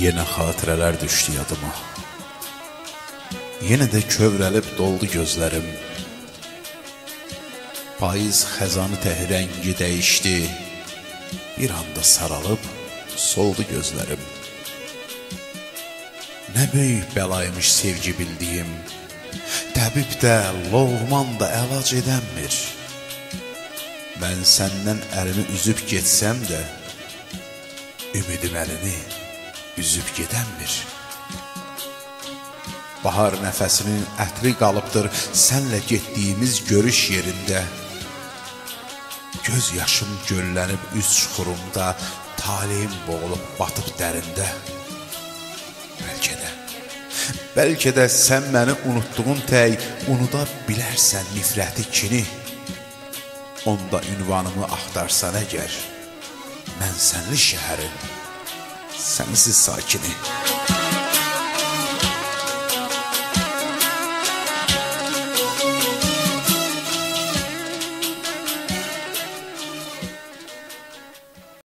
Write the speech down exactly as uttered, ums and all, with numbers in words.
Yenə xatirələr düşdü yadıma. Yenə də kövrəlib doldu gözlərim. Payız xəzanı tək rəngi dəyişdi. Bir anda saralıb soldu gözlərim. Nə böyük bəlaymış sevgi bildiyim. Təbib də, loğman da əlac edənmir. Mən səndən əlimi üzüb getsəm də, ümidim əlini üzüb gedənmir. Bahar nəfəsinin ətri qalıbdır sənlə getdiyimiz görüş yerində. Göz yaşım göllənib üz çuxurumda, talihim boğulub batıb dərində. Bəlkə də, bəlkə də sən məni unutduğun tək unuda bilərsən nifrəti kini. Onda ünvanımı axtarsan əgər, mən sənli şəhərin, sənsiz sakini.